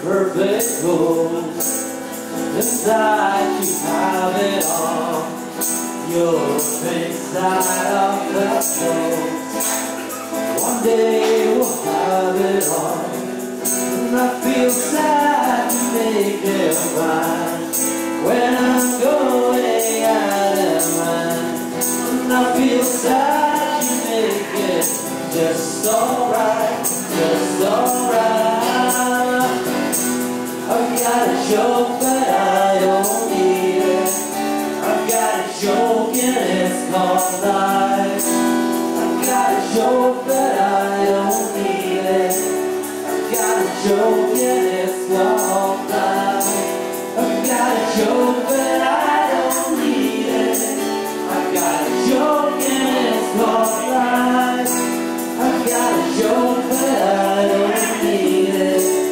perfect gold. Inside you have it all. You're inside of the soul. One day we'll have it all. And I feel sad to make it right when I'm going out of mine. And I feel sad to make it just alright, just alright. I've got a joke but I don't need it. I've got a joke and it's called life. I've got a joke but I don't need it. I've got a joke and it's called life. I've got a joke but I don't need it. I've got a joke and it's called life. I've got a joke but I don't need it.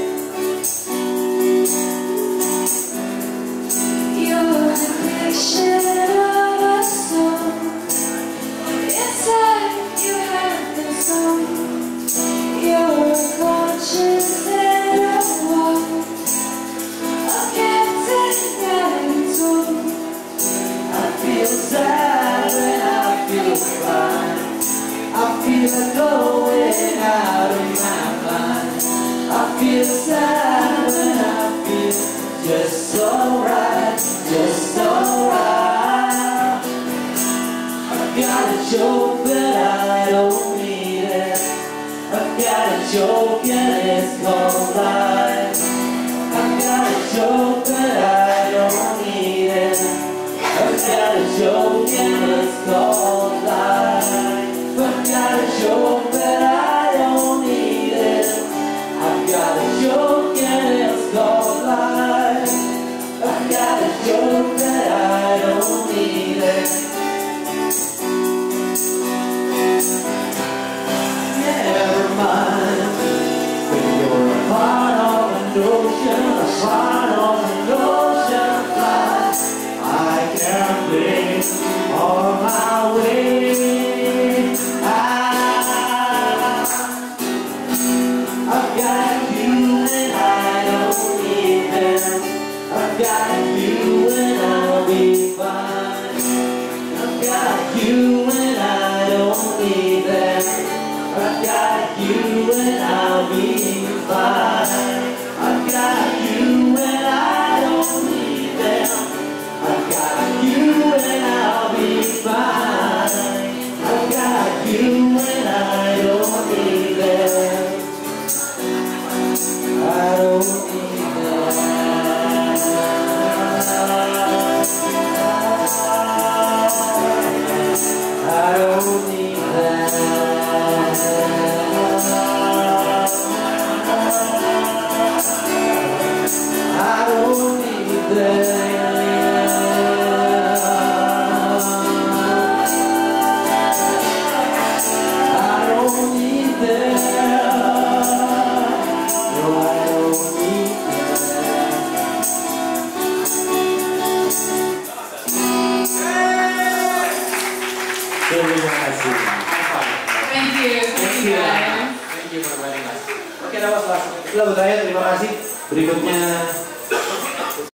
You're the picture of a song. Inside you have the song. You're a conscience that I want. A captain guiding soul. I feel sad when I feel fine. I feel like going out of my mind. I feel sad when I feel just alright, just alright. I've got a joke but I don't need it. I've got a joke and it's called life. I've got a joke but I don't need it. I've got a joke and it's called life. I've got a joke but I don't need it. I've got a joke and it's called life. I've got a joke that I don't need it. Never mind, when you're a part of an ocean, a part of an ocean flight, I can't think on my way. I've got you and I don't need them. I've got you and I'll be fine. I've got you and I don't need them. I've got you and I'll be fine. I've got you and I don't need them. I've got you and I'll be fine. I've got you and I don't need them. I don't need them. I don't need that. I don't need that. I don't need that. No, I don't need Thank you. Thank you guys. Thank you for inviting us. Oke, that was last. Lagu terakhir, terima kasih. Berikutnya